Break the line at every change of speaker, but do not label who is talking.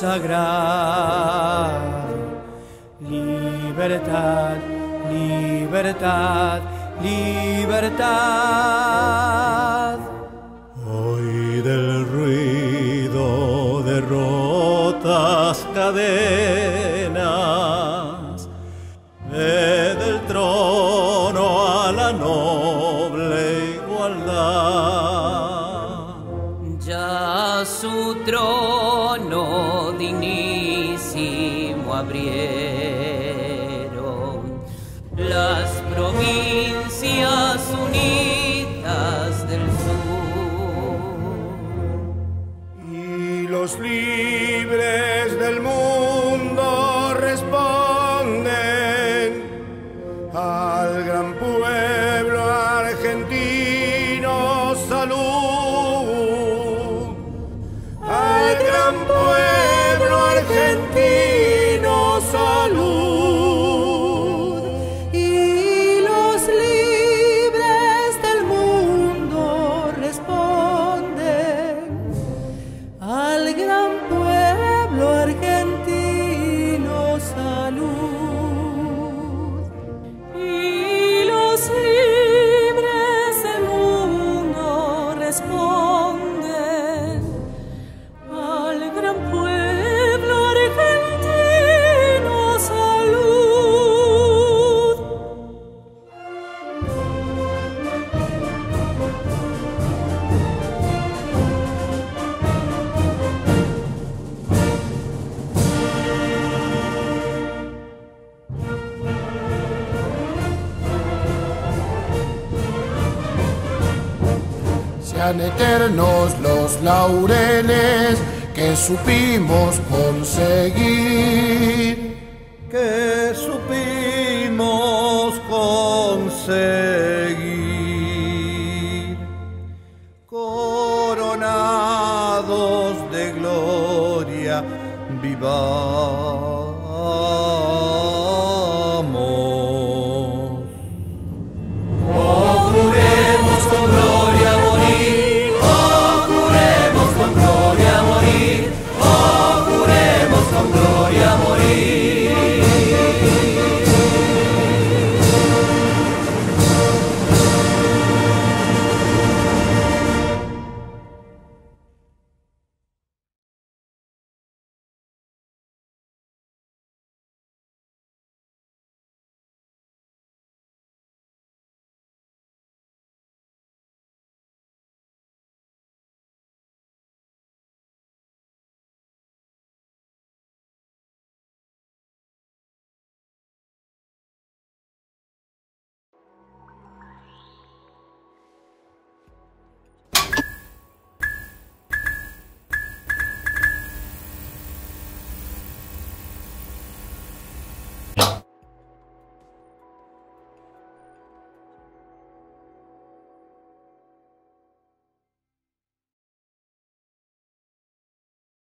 sagrado. Libertad, libertad, libertad. Hoy del ruido de rotas cadenas, ve del trono a la noble igualdad.
Ya su trono dignísimo abrieron las provincias unidas del sur.
Y los libres del mundo responden al gran pueblo argentino, salud. Al gran pueblo argentino, salud.
Y los libres del mundo responden al gran pueblo argentino, salud. Y los libres del mundo responden al gran pueblo argentino, salud.
Sean eternos los laureles que supimos conseguir.
Que supimos conseguir, coronados de gloria, viva